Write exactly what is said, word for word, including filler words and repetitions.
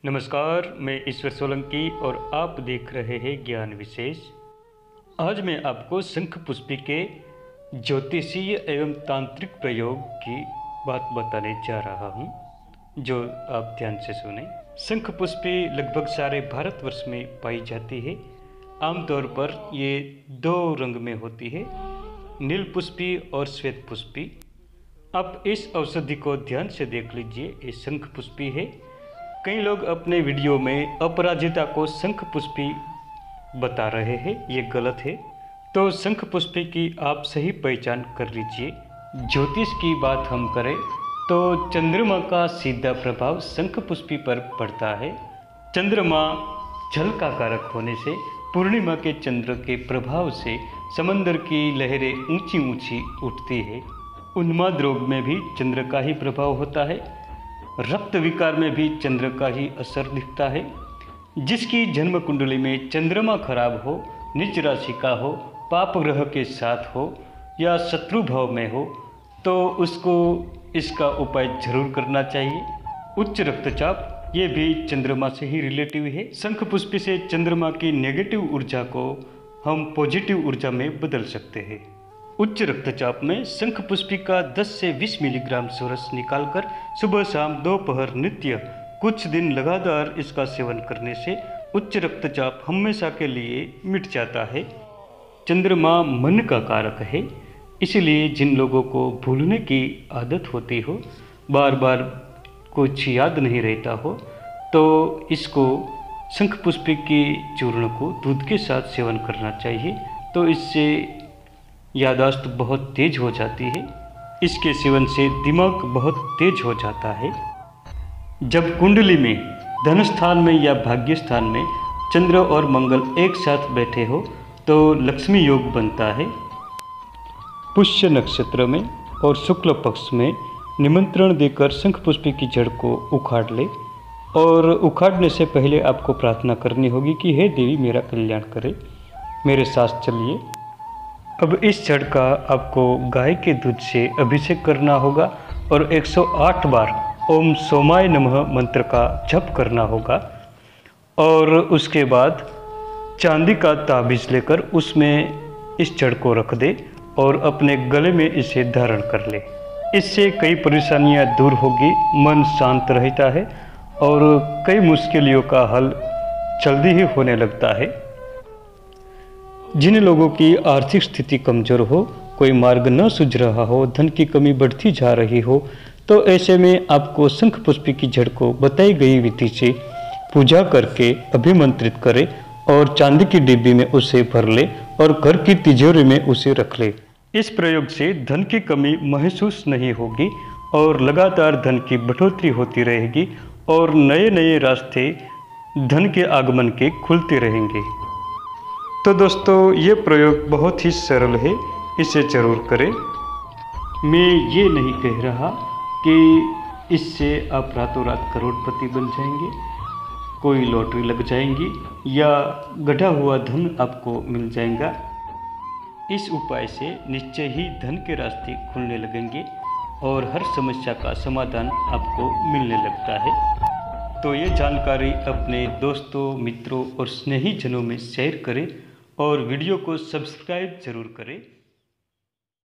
नमस्कार, मैं ईश्वर सोलंकी और आप देख रहे हैं ज्ञान विशेष। आज मैं आपको शंख पुष्पी के ज्योतिषीय एवं तांत्रिक प्रयोग की बात बताने जा रहा हूं, जो आप ध्यान से सुने। शंख पुष्पी लगभग सारे भारतवर्ष में पाई जाती है। आमतौर पर ये दो रंग में होती है, नील पुष्पी और श्वेत पुष्पी। आप इस औषधि को ध्यान से देख लीजिए, ये शंख पुष्पी है। कई लोग अपने वीडियो में अपराजिता को शंख पुष्पी बता रहे हैं, ये गलत है। तो शंख पुष्पी की आप सही पहचान कर लीजिए। ज्योतिष की बात हम करें तो चंद्रमा का सीधा प्रभाव शंख पुष्पी पर पड़ता है। चंद्रमा जल का कारक होने से पूर्णिमा के चंद्र के प्रभाव से समंदर की लहरें ऊंची ऊंची उठती है। उन्माद रोग में भी चंद्र का ही प्रभाव होता है। रक्त विकार में भी चंद्र का ही असर दिखता है। जिसकी जन्म कुंडली में चंद्रमा खराब हो, नीच राशि का हो, पाप ग्रह के साथ हो या शत्रु भाव में हो, तो उसको इसका उपाय जरूर करना चाहिए। उच्च रक्तचाप, ये भी चंद्रमा से ही रिलेटिव है। शंख पुष्पी से चंद्रमा की नेगेटिव ऊर्जा को हम पॉजिटिव ऊर्जा में बदल सकते हैं। उच्च रक्तचाप में शंख पुष्पी का दस से बीस मिलीग्राम सोरस निकालकर सुबह शाम दोपहर नित्य कुछ दिन लगातार इसका सेवन करने से उच्च रक्तचाप हमेशा के लिए मिट जाता है। चंद्रमा मन का कारक है, इसलिए जिन लोगों को भूलने की आदत होती हो, बार बार कुछ याद नहीं रहता हो, तो इसको शंख पुष्पी के चूर्ण को दूध के साथ सेवन करना चाहिए। तो इससे याददाश्त बहुत तेज हो जाती है। इसके सेवन से दिमाग बहुत तेज हो जाता है। जब कुंडली में धन स्थान में या भाग्य स्थान में चंद्र और मंगल एक साथ बैठे हो तो लक्ष्मी योग बनता है। पुष्य नक्षत्र में और शुक्ल पक्ष में निमंत्रण देकर शंख पुष्पी की जड़ को उखाड़ ले, और उखाड़ने से पहले आपको प्रार्थना करनी होगी कि हे देवी मेरा कल्याण करे। मेरे साथ चलिए। अब इस जड़ का आपको गाय के दूध से अभिषेक करना होगा और एक सौ आठ बार ओम सोमाय नमः मंत्र का जप करना होगा। और उसके बाद चांदी का ताबीज लेकर उसमें इस जड़ को रख दे और अपने गले में इसे धारण कर ले। इससे कई परेशानियां दूर होगी, मन शांत रहता है और कई मुश्किलों का हल जल्दी ही होने लगता है। जिन लोगों की आर्थिक स्थिति कमज़ोर हो, कोई मार्ग न सूझ रहा हो, धन की कमी बढ़ती जा रही हो, तो ऐसे में आपको शंख पुष्पी की जड़ को बताई गई विधि से पूजा करके अभिमंत्रित करें और चांदी की डिब्बी में उसे भर ले और घर की तिजोरी में उसे रख ले। इस प्रयोग से धन की कमी महसूस नहीं होगी और लगातार धन की बढ़ोतरी होती रहेगी और नए नए रास्ते धन के आगमन के खुलते रहेंगे। तो दोस्तों, ये प्रयोग बहुत ही सरल है, इसे ज़रूर करें। मैं ये नहीं कह रहा कि इससे आप रातों रात करोड़पति बन जाएंगे, कोई लॉटरी लग जाएंगी या गढ़ा हुआ धन आपको मिल जाएगा। इस उपाय से निश्चय ही धन के रास्ते खुलने लगेंगे और हर समस्या का समाधान आपको मिलने लगता है। तो ये जानकारी अपने दोस्तों, मित्रों और स्नेहीजनों में शेयर करें और वीडियो को सब्सक्राइब जरूर करें।